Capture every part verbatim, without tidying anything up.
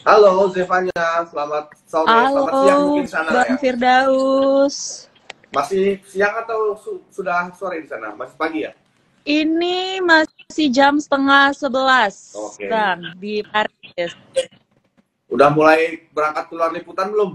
Halo Zevanya, selamat sore, selamat siang Halo, mungkin di sana Bang ya. Firdaus. Masih siang atau su sudah sore di sana? Masih pagi ya? Ini masih jam setengah sebelas, Oke. Bang, di Paris. Udah mulai berangkat keluar liputan belum?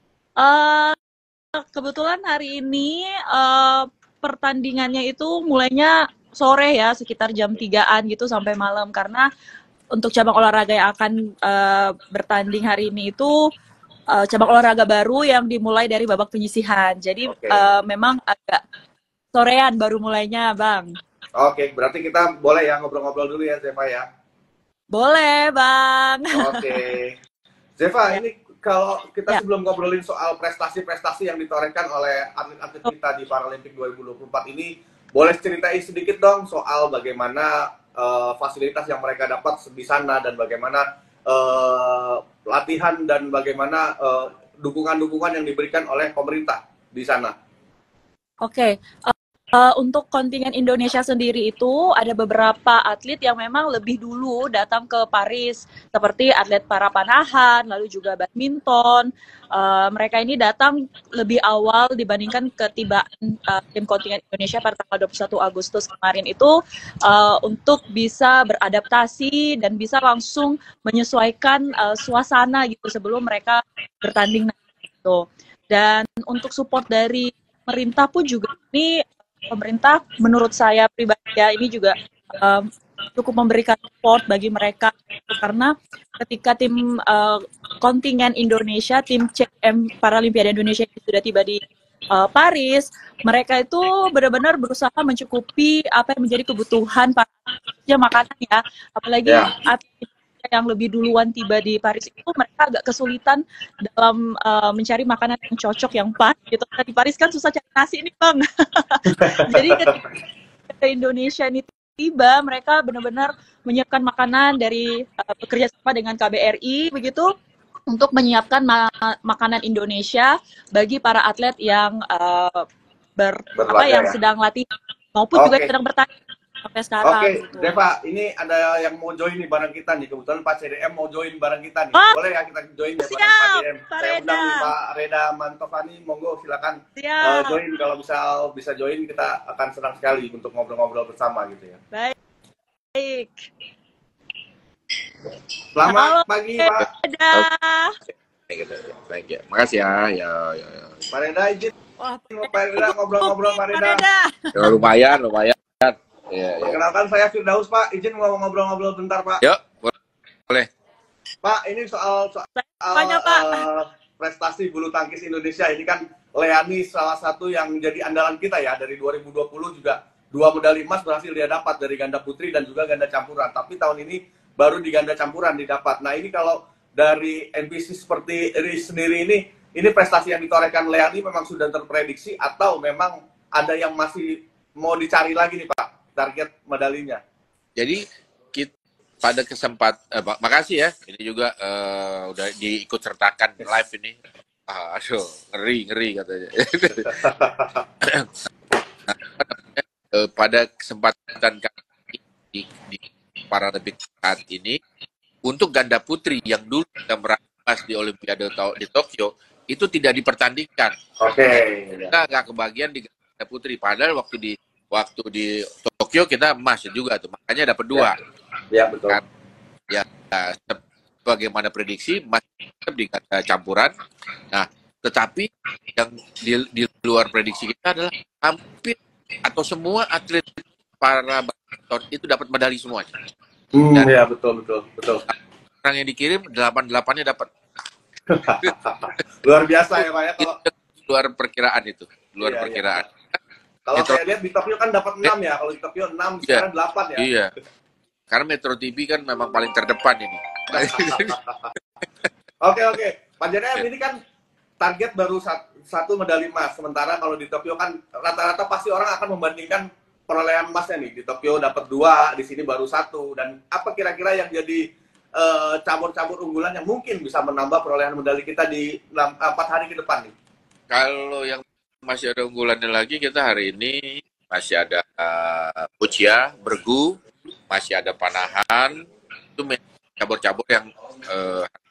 Eh, kebetulan hari ini eh, pertandingannya itu mulainya sore ya, sekitar jam tigaan gitu sampai malam. Karena untuk cabang olahraga yang akan eh, bertanding hari ini itu eh, cabang olahraga baru yang dimulai dari babak penyisihan. Jadi Oke. eh, memang agak sorean baru mulainya, Bang. Oke, berarti kita boleh ya ngobrol-ngobrol dulu ya Zeva ya. Boleh, Bang. Oke. Zeva, Ya, ini kalau kita ya. sebelum ngobrolin soal prestasi-prestasi yang ditorehkan oleh atlet-atlet kita di Paralimpik dua ribu dua puluh empat ini, boleh ceritain sedikit dong soal bagaimana uh, fasilitas yang mereka dapat di sana dan bagaimana uh, latihan dan bagaimana uh, dukungan-dukungan yang diberikan oleh pemerintah di sana. Oke, eee, untuk kontingen Indonesia sendiri itu ada beberapa atlet yang memang lebih dulu datang ke Paris, seperti atlet para panahan, lalu juga badminton. Eee, mereka ini datang lebih awal dibandingkan ketibaan, eee, tim kontingen Indonesia pada tanggal dua puluh satu Agustus kemarin itu, eee, untuk bisa beradaptasi dan bisa langsung menyesuaikan, eee, suasana gitu sebelum mereka bertanding nanti gitu. Dan untuk support dari pemerintah pun juga ini pemerintah menurut saya pribadi ya ini juga um, cukup memberikan support bagi mereka karena ketika tim uh, kontingen Indonesia, tim C M Paralimpiade Indonesia yang sudah tiba di uh, Paris, mereka itu benar-benar berusaha mencukupi apa yang menjadi kebutuhan para makanan ya, apalagi Ya. atlet yang lebih duluan tiba di Paris itu mereka agak kesulitan dalam uh, mencari makanan yang cocok yang pas gitu. Di Paris kan susah cari nasi nih Bang. Jadi ketika ke Indonesia ini tiba, mereka benar-benar menyiapkan makanan dari uh, bekerja sama dengan K B R I begitu untuk menyiapkan ma makanan Indonesia bagi para atlet yang uh, ber apa Berlaga yang ya. sedang latih maupun juga yang Oke. sedang bertanding sampai sekarang Oke, gitu. Deva, ini ada yang mau join nih bareng kita nih. Kebetulan Pak C D M mau join bareng kita nih. Oh, Boleh ya kita join ya bareng Pak siap, C D M. Pak Saya undang Reda. nih Pak Reda Mantovani, monggo silakan uh, Siap. join. Kalau bisa bisa join kita akan senang sekali untuk ngobrol-ngobrol bersama gitu ya. Baik. Selamat Halo, pagi Pak Pak. Reda. Baik, baik ya. Makasih ya. Ya, ya, ya. Pak Reda izin Wah, Pak Reda ngobrol-ngobrol Pak Pak Reda. Reda. Ya, lumayan, lumayan. Ya, ya. Perkenalkan saya Firdaus Pak, izin mau ngobrol-ngobrol bentar Pak. Yuk, boleh. Pak, ini soal soal Tanya, Pak. uh, prestasi bulu tangkis Indonesia ini kan Leani salah satu yang menjadi andalan kita ya dari dua ribu dua puluh juga dua medali emas berhasil dia dapat dari ganda putri dan juga ganda campuran. Tapi tahun ini baru di ganda campuran didapat. Nah ini kalau dari N P C seperti ini sendiri ini, ini prestasi yang ditorehkan Leani memang sudah terprediksi atau memang ada yang masih mau dicari lagi nih Pak target medalinya? Jadi kita pada kesempatan, eh, makasih ya. Ini juga uh, udah diikut sertakan live ini. Ah, aduh, ngeri ngeri katanya. uh, pada kesempatan kali di, di Paralimpik saat ini untuk ganda putri yang dulu kita meraih emas di Olimpiade di Tokyo itu tidak dipertandingkan. Oke. Okay. Kita nggak kebagian di ganda putri. Padahal waktu di waktu di Tokyo kita emas juga tuh, makanya dapat dua. Ya, ya betul. Kan, ya, bagaimana prediksi masih di ganda campuran. Nah, tetapi yang di, di luar prediksi kita adalah hampir atau semua atlet para badminton itu dapat medali semuanya. Hmm, Dan ya betul betul betul. Orang yang dikirim delapan delapannya dapat. Luar biasa ya Pak ya kalau luar perkiraan itu, luar iya, perkiraan. Iya. Kalau Metro... saya lihat di Tokyo kan dapat enam ya, kalau di Tokyo enam, iya. sekarang delapan ya. Iya. Karena Metro T V kan memang paling terdepan ini. Oke oke, Pak J D M ini kan target baru satu medali emas, sementara kalau di Tokyo kan rata-rata pasti orang akan membandingkan perolehan emasnya nih. Di Tokyo dapat dua, di sini baru satu. Dan apa kira-kira yang jadi cabur-cabur uh, unggulan yang mungkin bisa menambah perolehan medali kita di empat hari ke depan nih? Kalau yang masih ada unggulannya lagi, kita hari ini masih ada uh, Pucia, Bergu, masih ada Panahan, itu cabur-cabur yang uh,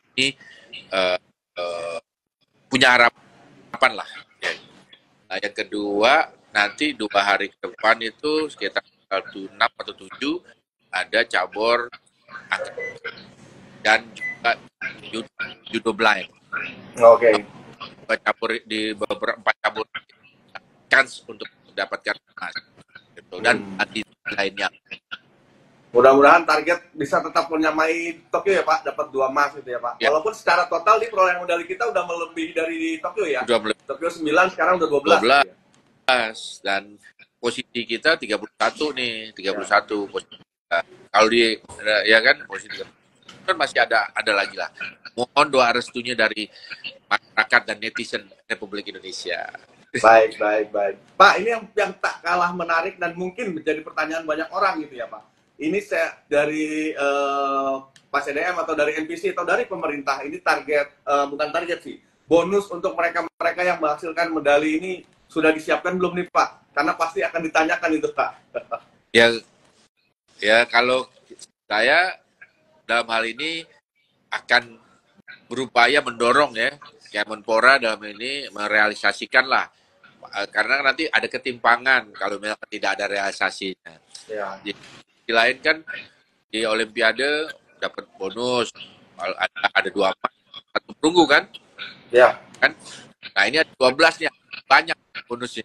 ini uh, uh, punya harapan lah. Ya. Nah, yang kedua, nanti dua hari ke depan itu sekitar tanggal enam atau tujuh ada cabur angkat dan juga judo, judo blind. Oke. Okay. Cabur di beberapa empat cabur chance untuk mendapatkan emas gitu. Dan Hmm. nanti lainnya. Mudah-mudahan target bisa tetap menyamai Tokyo ya Pak, dapat dua emas gitu ya Pak. Ya. Walaupun secara total di perolehan medali kita udah melebihi dari di Tokyo ya. Sudah melebihi Tokyo sembilan, sekarang udah dua belas. dua belas. Gitu ya. Dan posisi kita tiga puluh satu nih, tiga puluh satu posisi kita. Kalau di ya kan posisi kan masih ada ada lagi lah. Mohon doa restunya dari masyarakat dan netizen Republik Indonesia. Baik, baik, baik. Pak, ini yang yang tak kalah menarik dan mungkin menjadi pertanyaan banyak orang gitu ya Pak. Ini saya dari uh, Pak C D M atau dari N P C atau dari pemerintah, ini target, uh, bukan target sih, bonus untuk mereka-mereka yang menghasilkan medali ini sudah disiapkan belum nih Pak? Karena pasti akan ditanyakan itu Pak. Ya, ya kalau saya dalam hal ini akan berupaya mendorong ya Kemenpora dalam ini merealisasikan lah, karena nanti ada ketimpangan kalau misalkan tidak ada realisasinya. Ya. Di, di lain kan di Olimpiade dapat bonus, ada, ada dua emas, satu perunggu kan? Ya. Kan? Nah ini ada dua belas nih, banyak bonusnya.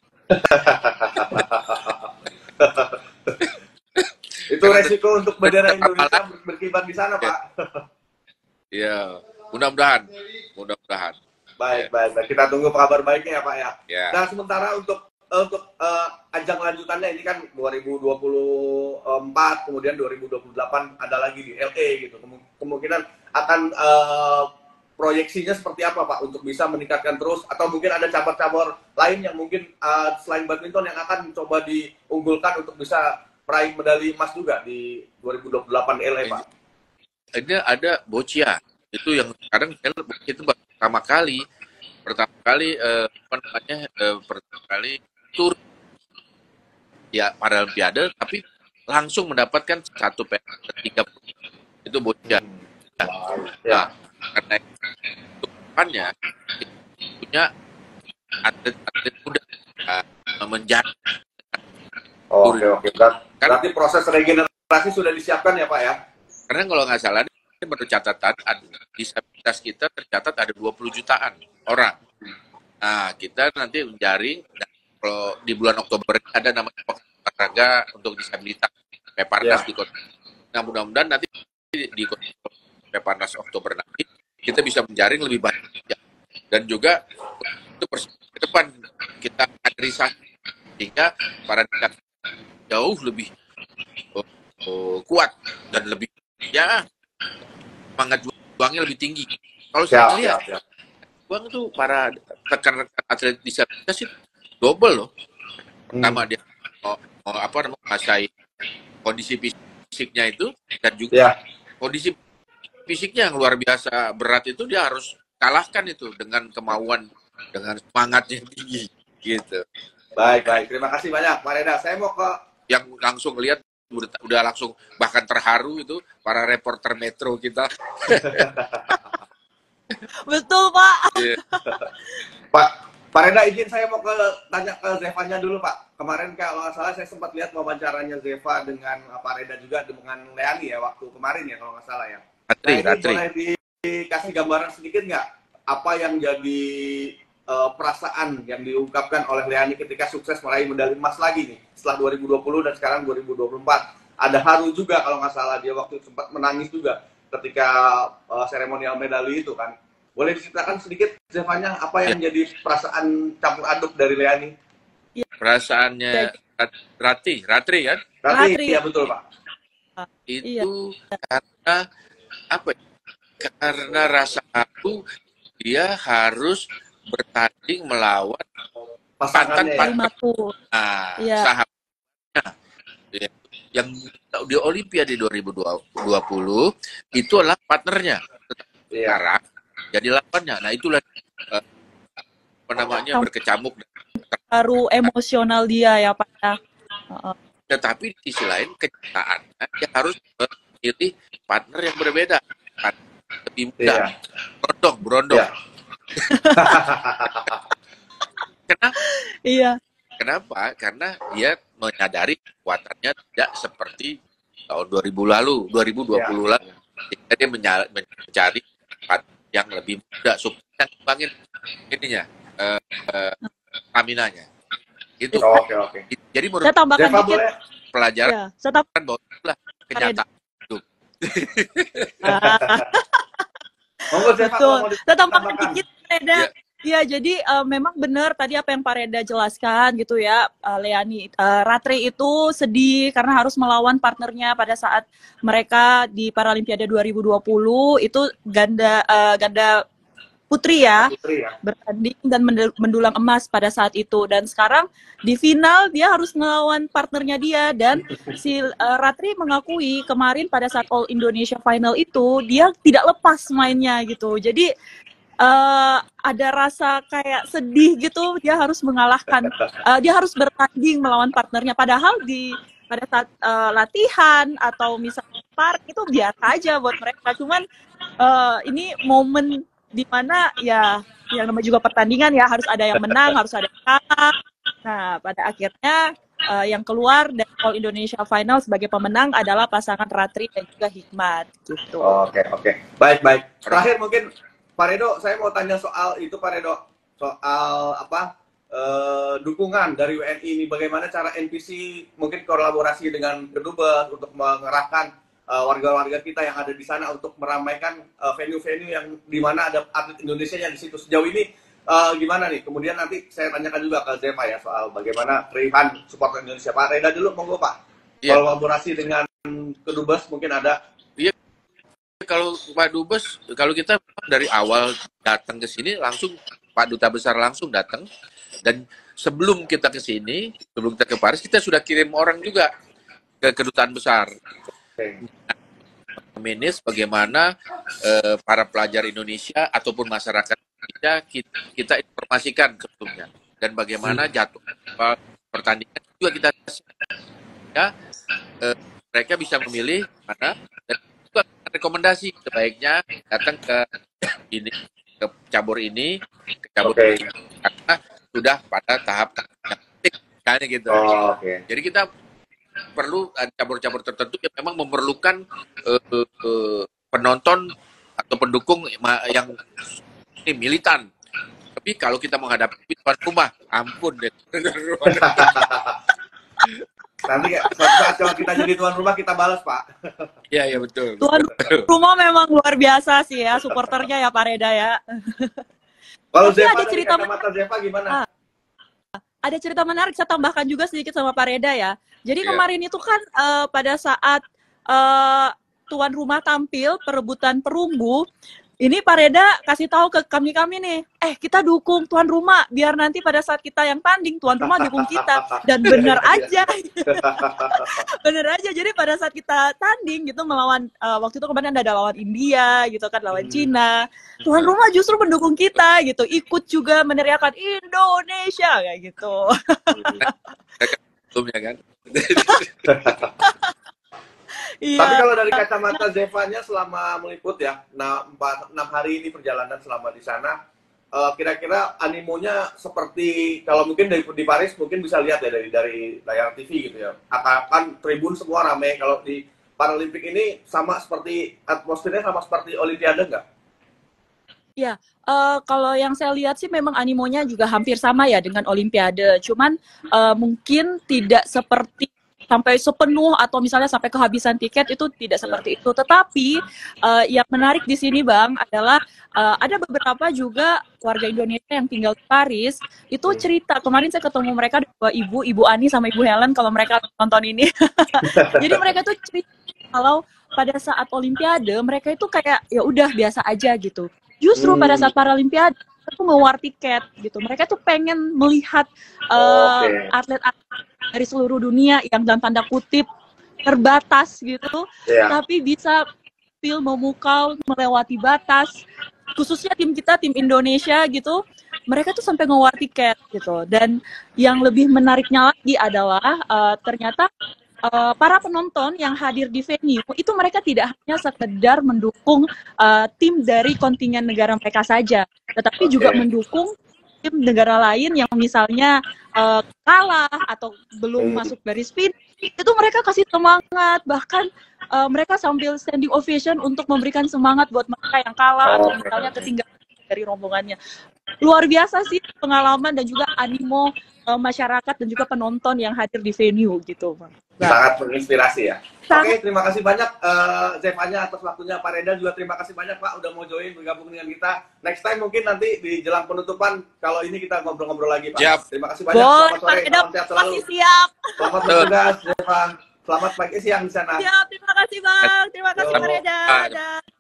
Itu resiko untuk bendera Indonesia berkibar di sana Pak. Iya, mudah-mudahan, mudah-mudahan. Baik, baik, baik. Kita tunggu kabar baiknya ya Pak ya. Ya. Nah sementara untuk untuk uh, ajang lanjutannya ini kan dua ribu dua puluh empat, kemudian dua ribu dua puluh delapan ada lagi di L A gitu. Kemungkinan akan uh, proyeksinya seperti apa Pak untuk bisa meningkatkan terus, atau mungkin ada cabang-cabang lain yang mungkin uh, selain badminton yang akan coba diunggulkan untuk bisa meraih medali emas juga di dua ribu dua puluh delapan L A Pak? Ada ada boccia itu yang sekarang itu pertama kali pertama kali eh, apa namanya eh, pertama kali tur ya Paralimpiade, tapi langsung mendapatkan satu perak tiga itu boccia. Wow. Nah, karena itu depannya punya atlet-atlet muda uh, menjadi. Oh, oke oke. Berarti proses regenerasi sudah disiapkan ya Pak ya? Karena kalau nggak salah ini menurut catatan disabilitas kita tercatat ada dua puluh jutaan orang. Nah, kita nanti menjaring, dan kalau di bulan Oktober ada namanya olahraga untuk disabilitas Peparnas ya. Di kota. Nah, mudah-mudahan nanti di, di Peparnas Oktober nanti kita bisa menjaring lebih banyak ya. Dan juga itu ke depan kita kaderisasi sehingga para disabilitas jauh lebih oh, oh, kuat dan lebih ya semangat juangnya lebih tinggi. Kalau saya lihat ya, juang tuh para rekan-rekan atlet disabilitas itu double loh. Pertama hmm. dia mau, mau apa namanya menguasai kondisi fisiknya itu, dan juga ya. Kondisi fisiknya yang luar biasa berat itu dia harus kalahkan itu dengan kemauan, dengan semangatnya tinggi gitu. Baik baik, terima kasih banyak Pak Reda. Saya mau ke yang langsung lihat udah, udah langsung bahkan terharu itu para reporter Metro kita. Betul Pak. Yeah. Pak Pak Reda, izin saya mau ke tanya ke Zevanya dulu Pak. Kemarin kalau nggak salah saya sempat lihat wawancaranya Zeva dengan Pak Reda juga dengan Leani ya waktu kemarin ya kalau nggak salah ya. Ratri, nah, ini Ratri. boleh dikasih gambaran sedikit nggak apa yang jadi uh, perasaan yang diungkapkan oleh Leani ketika sukses meraih medali emas lagi nih setelah dua ribu dua puluh dan sekarang dua ribu dua puluh empat. Ada haru juga kalau nggak salah, dia waktu itu sempat menangis juga ketika uh, seremonial medali itu kan. Boleh diceritakan sedikit Zevanya apa yang ya. Jadi perasaan campur aduk dari Leani? Ya. Perasaannya Ratri, Ratri kan? Ratri, Ratri. Ya betul Pak. Itu ya. Karena apa? Karena rasa aku dia harus bertanding melawan pasangan nah, ya. Sahabatnya ya. Yang di Olimpiade dua ribu dua puluh itu adalah partnernya. Ya. Sekarang jadi lawannya. Nah itulah uh, apa namanya berkecamuk. Baru emosional dia ya Pak ya. Uh-uh. Tetapi di sisi lain kenyataannya dia harus memilih partner yang berbeda. lebih muda, Iya. berondong, berondong. Iya. Kenapa? Iya. Kenapa? Karena dia menyadari kekuatannya tidak seperti tahun dua ribu lalu, dua ribu dua puluh Iya. lalu. Sehingga dia menyal- mencari tempat yang lebih muda supaya ngembangin ininya, eh, eh, staminanya. Itu. Oke, oke. Jadi menurut Saya tambahkan Zeva dikit. boleh? pelajaran Ya, saya tambahkan. bahwa itulah kenyataan hidup. Ah, Monggo Zeva kalau betul. mau Saya tambahkan ditambahkan. dikit, Reda. Ya. Ya, jadi eh, memang benar tadi apa yang Pak Reda jelaskan gitu ya, eh, Leani. Eh, Ratri itu sedih karena harus melawan partnernya pada saat mereka di Paralimpiade dua ribu dua puluh itu ganda eh, ganda putri ya, Putri ya. bertanding dan mendul- mendulang emas pada saat itu. Dan sekarang di final dia harus ngelawan partnernya dia, dan si uh, Ratri mengakui kemarin pada saat All Indonesia Final itu dia tidak lepas mainnya gitu. Jadi uh, ada rasa kayak sedih gitu, dia harus mengalahkan, uh, dia harus bertanding melawan partnernya, padahal di pada saat uh, latihan atau misalnya park itu biasa aja buat mereka. Cuman uh, ini momen di mana ya yang namanya juga pertandingan ya, harus ada yang menang, harus ada yang kalah. Nah, pada akhirnya uh, yang keluar dari All Indonesia Final sebagai pemenang adalah pasangan Ratri dan juga Hikmat gitu. Oke, oke. Baik, baik. Terakhir mungkin Pak Redo, saya mau tanya soal itu Pak Redo. Soal apa? Eh, dukungan dari W N I ini, bagaimana cara N P C mungkin kolaborasi dengan Kedubes untuk mengerahkan uh, warga-warga kita yang ada di sana untuk meramaikan uh, venue-venue yang di mana ada atlet Indonesia yang di situ. Sejauh ini uh, gimana nih? Kemudian nanti saya tanyakan juga ke Zeva ya soal bagaimana keriuhan supporter Indonesia. Pak Reda dulu, monggo Pak. Iya. Kolaborasi dengan Kedubes mungkin ada. Kalau Pak Dubes, kalau kita dari awal datang ke sini langsung Pak Duta Besar langsung datang, dan sebelum kita ke sini, sebelum kita ke Paris, kita sudah kirim orang juga ke kedutaan besar. Oke. Menis bagaimana eh, para pelajar Indonesia ataupun masyarakat Indonesia kita, kita informasikan sebelumnya, dan bagaimana jatuh pertandingan juga kita ya, eh, mereka bisa memilih mana, dan juga rekomendasi sebaiknya datang ke ini, ke cabur ini, ke cabur Oke. ini, karena sudah pada tahap kayaknya gitu. Oh, oke. Jadi kita perlu ada cabur-cabur tertentu yang memang memerlukan uh, uh, uh, penonton atau pendukung yang ini militan. Tapi kalau kita menghadapi tuan rumah, ampun deh. Nanti suatu saat kalau kita jadi tuan rumah kita balas Pak. Iya, iya betul. Tuan rumah memang luar biasa sih ya, supporternya ya Pak Reda ya. Kalau Tapi Zeva ada dari cerita kacamata Zeva gimana? Ah. Ada cerita menarik, saya tambahkan juga sedikit sama Pak Reda ya. Jadi Iya. kemarin itu kan uh, pada saat uh, tuan rumah tampil perebutan perunggu, ini Pak Reda kasih tahu ke kami-kami nih, eh kita dukung tuan rumah, biar nanti pada saat kita yang tanding, tuan rumah dukung kita. Dan bener aja, bener aja. Jadi pada saat kita tanding gitu melawan, uh, waktu itu kemarin ada lawan India gitu kan, lawan Cina, tuan rumah justru mendukung kita gitu, ikut juga meneriakan Indonesia kayak gitu. Belum ya kan? Iya. Tapi kalau dari kacamata Zevanya selama meliput ya, nah, empat, enam hari ini perjalanan selama di sana, uh, kira-kira animonya seperti, kalau mungkin dari di Paris mungkin bisa lihat ya dari dari layar T V gitu ya. Akan tribun semua ramai. Kalau di Paralimpik ini sama seperti atmosfernya sama seperti Olimpiade nggak? Ya, uh, kalau yang saya lihat sih memang animonya juga hampir sama ya dengan Olimpiade. Cuman uh, mungkin tidak seperti sampai sepenuh atau misalnya sampai kehabisan tiket, itu tidak seperti itu. Tetapi uh, yang menarik di sini Bang adalah uh, ada beberapa juga warga Indonesia yang tinggal di Paris itu cerita. Kemarin saya ketemu mereka, dua ibu, Ibu Ani sama Ibu Helen, kalau mereka nonton ini. Jadi mereka tuh cerita kalau pada saat Olimpiade mereka itu kayak ya udah biasa aja gitu. Justru hmm. pada saat Paralimpiade itu ngewar tiket gitu. Mereka tuh pengen melihat uh, okay. atlet-atlet dari seluruh dunia yang dalam tanda kutip terbatas gitu, yeah. tapi bisa feel memukau melewati batas. Khususnya tim kita, tim Indonesia gitu, mereka tuh sampai ngewar tiket gitu. Dan yang lebih menariknya lagi adalah uh, ternyata uh, para penonton yang hadir di venue itu mereka tidak hanya sekedar mendukung uh, tim dari kontingen negara mereka saja, tetapi juga Oke. mendukung tim negara lain yang misalnya uh, kalah atau belum Hmm. masuk garis finish. Itu mereka kasih semangat, bahkan uh, mereka sambil standing ovation untuk memberikan semangat buat mereka yang kalah atau Oke. misalnya ketinggalan dari rombongannya. Luar biasa sih pengalaman dan juga animo uh, masyarakat dan juga penonton yang hadir di venue gitu, Bang. Sangat menginspirasi ya. Sangat. Oke, terima kasih banyak uh, Zevanya atas waktunya. Pak Reda juga terima kasih banyak Pak udah mau join bergabung dengan kita. Next time mungkin nanti di jelang penutupan kalau ini kita ngobrol-ngobrol lagi Pak. Siap. Terima kasih banyak. Boleh, Selamat Pak sore, Reda salam sehat selalu. masih siap. Selamat bertugas, Zeva. Selamat pagi siang di sana. Siap, terima kasih Bang. Terima kasih Pak Yo. Reda. Ah. Dah.